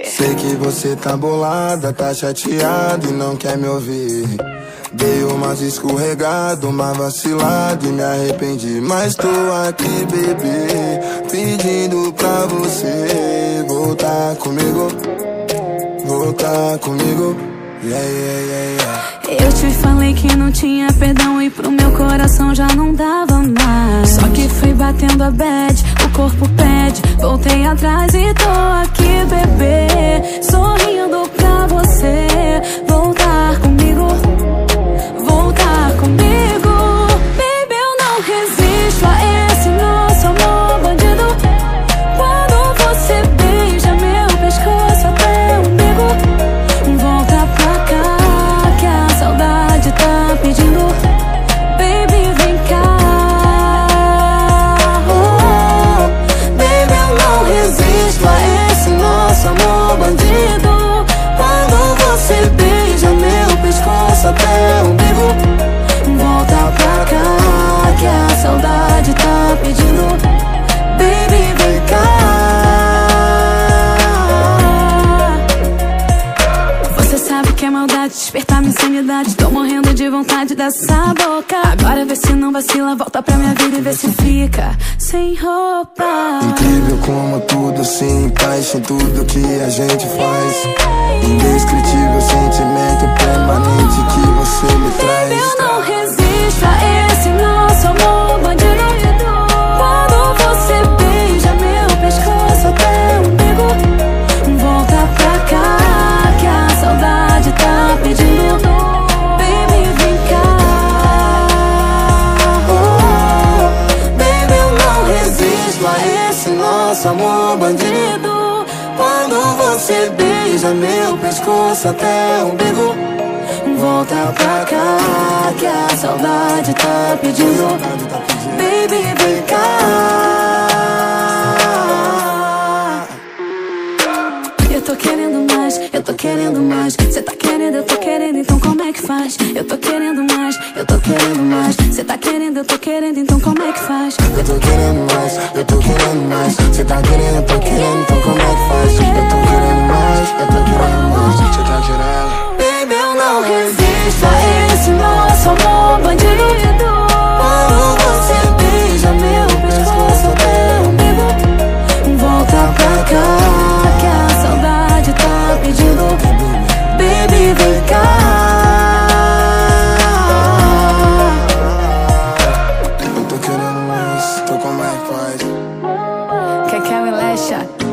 Sei que você tá bolada, tá chateado e não quer me ouvir. Dei umas escorregado, uma vacilada e me arrependi. Mas tô aqui, bebê, pedindo pra você voltar comigo. Voltar comigo. Yeah, yeah, yeah, yeah. Eu te falei que não tinha perdão e pro meu coração já não dava mais. Só que fui batendo a bad, o corpo pede. Voltei atrás e tô aqui, bebê, sorrindo pra você. Voltar comigo, voltar comigo. Baby, eu não resisto a esse nosso amor bandido. Quando você beija meu pescoço até o umbigo, volta pra cá que a saudade tá pedindo. Baby, vem cá. Baby, eu não resisto a esse nosso amor bandido. Quando você beija meu pescoço até o umbigo, volta pra cá que a saudade tá pedindo. Baby, vem cá. Você sabe que é maldade despertar minha insanidade. Tô morrendo de vontade dessa boca. Agora vê se não vacila, volta pra minha vida e vê se fica sem roupa. Incrível como tudo se encaixa em tudo que a gente faz. Indescritível sentimento permanente que você me traz. Baby, eu não resisto a esse nosso amor bandido. Quando você beija meu pescoço até o umbigo, volta pra cá que a saudade tá pedindo. Baby, vem cá. Baby, eu não resisto a esse nosso amor bandido. Quando você beija meu pescoço até o umbigo, volta pra cá que a saudade tá pedindo. Baby, vem cá. Eu tô querendo mais, eu tô querendo mais. Cê tá querendo, eu tô querendo, então como é que faz? Eu tô querendo mais, eu tô querendo mais. Cê tá querendo, eu tô querendo, então como é que faz? Eu tô querendo mais, eu tô querendo mais. Cê tá querendo, eu tô querendo, então como é que faz? Eu tô querendo mais, eu tô querendo mais. Cê tá querendo. Baby, eu não resisto a esse nosso amor bandido. Quando você beija meu pescoço até o umbigo, volta pra cá que a saudade tá pedindo. Baby, vem cá. Eu tô querendo mais, então como é que faz? Cacau e Lecha.